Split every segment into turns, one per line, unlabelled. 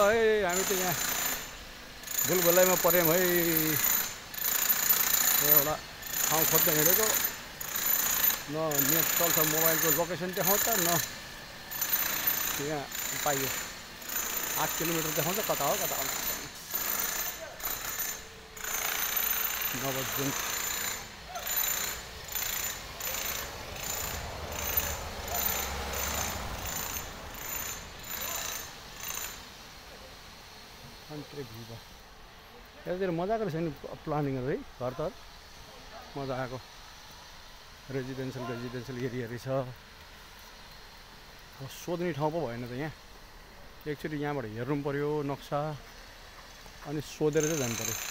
है हामी त यहाँ बुलबुलैमा पर्यौँ है। एउटा ठाउँ खोज्दै हिँडेको न नेट चल्छ मोबाइलको लोकेसन देखाउँछ न यहाँ पाइयो 8 किलोमिटर देखाउँछ कता हो नवजुन अन्त्रे भिजा यतातिर मजाको रहेछ नि प्लानिङहरू है घर त मजा आएको रेजिडेन्सियल एरियाहरू छ सोध्ने ठाउँ पो भएन त यहाँ एकचोटि यहाँबाट हेर्नु पर्यो नक्सा अनि सोधेर चाहिँ जानु पर्यो।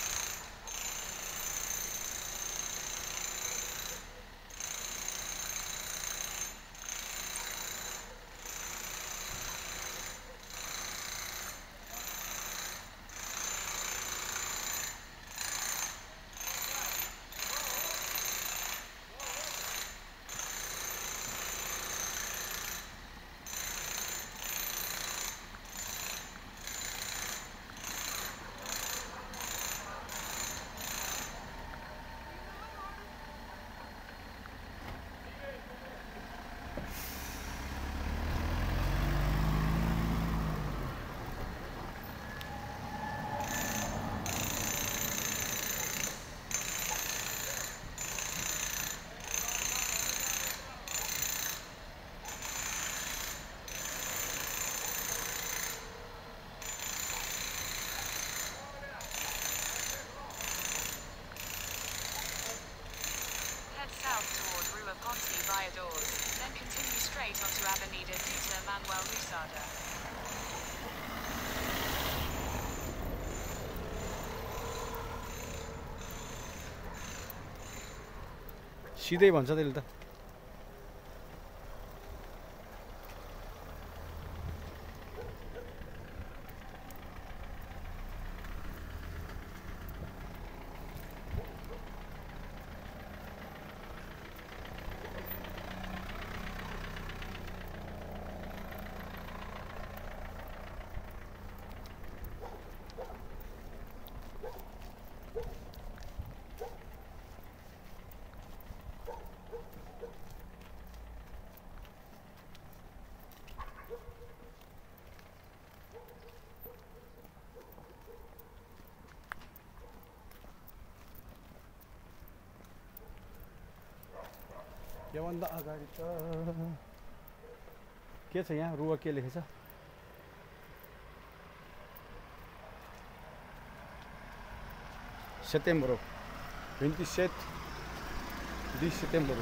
Via doors, then continue straight onto Avenida Dieter Manuel Luzada.
सिधै भन्छ त्यसले त योभन्दा अगाडि त के छ यहाँ रुवा के लेखेछ सेप्टेम्बर 27 de setembro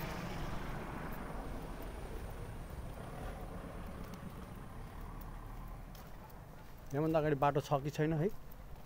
यहाँभन्दा अगाडि बाटो छ कि छैन है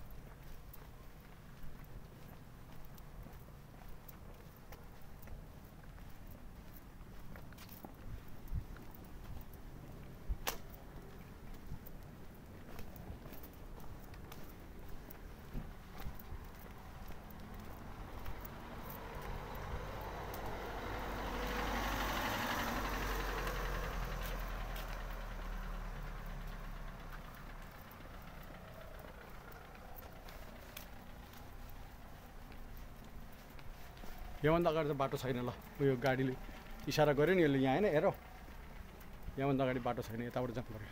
यहाँभन्दा अगाडि त बाटो छैन ल उयो गाडीले इशारा गर्यो नि यसले यहाँ हैन हेर यहाँभन्दा अगाडि बाटो छैन यताबाट जानु पर्यो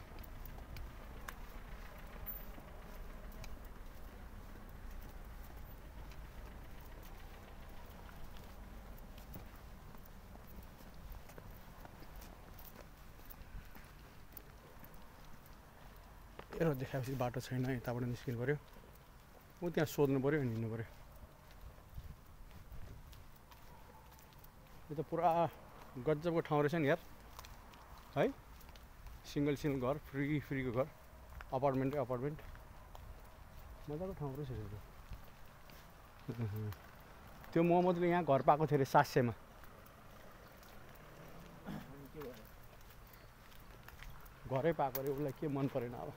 हेर देखाएपछि बाटो छैन यताबाट निस्किनु पर्यो उ त्यहाँ सोध्नु पर्यो अनि हिँड्नु पर्यो यो त पुरा गजबको ठाउँ रहेछ नि यार है सिंगल घर फ्रीको घर अपार्टमेन्ट मजाको ठाउँ रहेछ यो त्यो मोहम्मदले यहाँ घर पाएको थियो अरे 700 मा घरै पाएको अरे उसलाई के मन परेन अब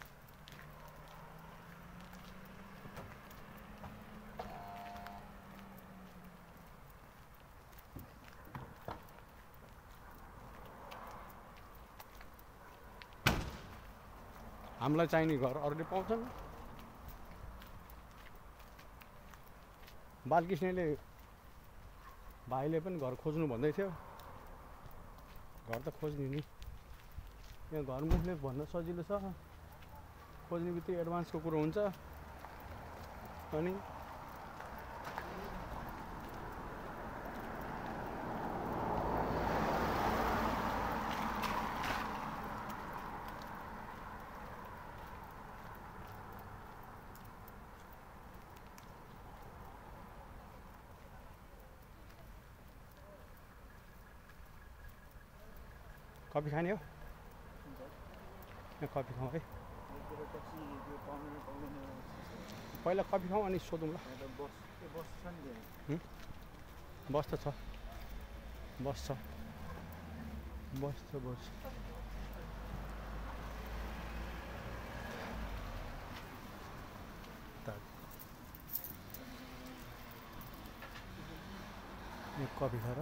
हामीलाई चाहिने घर अरूले पाउँछन्। बालकृष्णले भाइले पनि घर खोज्नु भन्दै थियो। घर त खोज्ने नि, यहाँ घर मुखले भन्न सजिलो छ, खोज्ने बित्तिकै एडभान्सको कुरो हुन्छ। अनि कफी खाने हो? यहाँ कफी खाउँ है। पहिला कफी खाउँ अनि सोधौँ ल। बस त छ, बस छ, बस छ, बस। कफी खाएर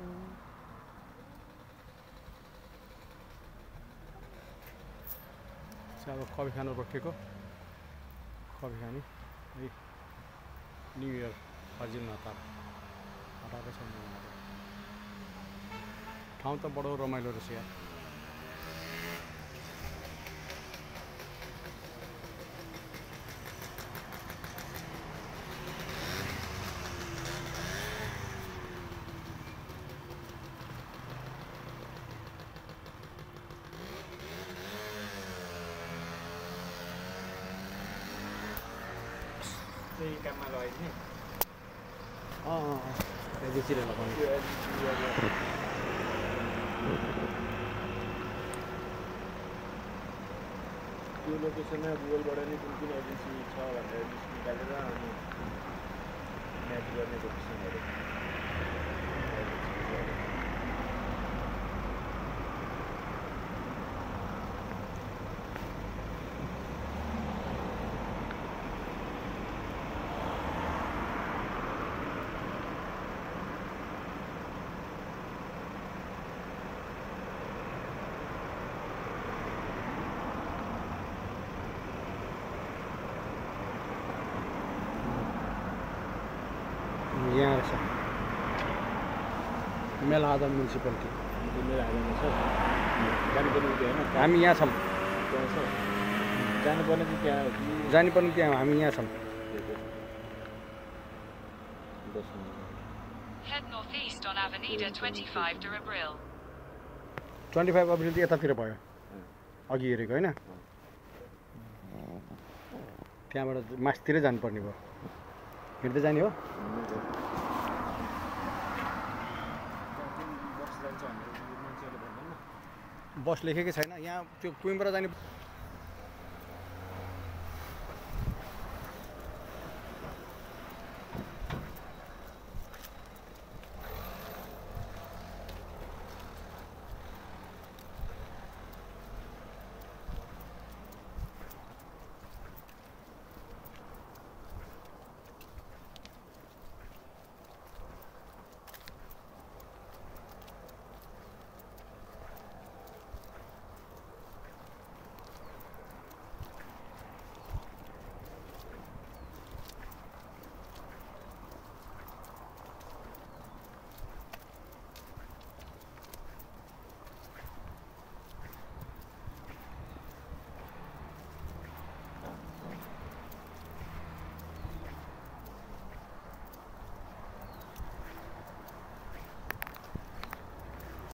अब कफी खानु रोकेको, कफी खाने है। न्यु इयर फजिल नतार हटाएको छ। ठाउँ त बडो रमाइलो रहेछ यार।
काममा लगाइदिने
बेचिरहेर लगाउने।
त्यो लोकेसनमा गुगलबाट नै कुन कुन एजेन्सी छ भनेर लिस्ट निकालेर अनि म्याच गर्ने लोकेसनहरू।
यहाँ रहेछ मेलहादा म्युनिसिपालिटी।
मेलहादामा छ जानुपर्ने होइन,
हामी यहाँ छौँ।
त्यहाँ छ जानुपर्ने चाहिँ त्यहाँ हो कि
जानुपर्ने त्यहाँ, हामी यहाँ छौँ।
Head northeast on Avenida 25 de Abril.
25 अप्रिल त यतातिर भयो, अघि हेरेको होइन। त्यहाँबाट मास्तिरै जानुपर्ने भयो, हिँड्दै जाने हो। बस लेखेकै छैन यहाँ, त्यो कुइमबाट जाने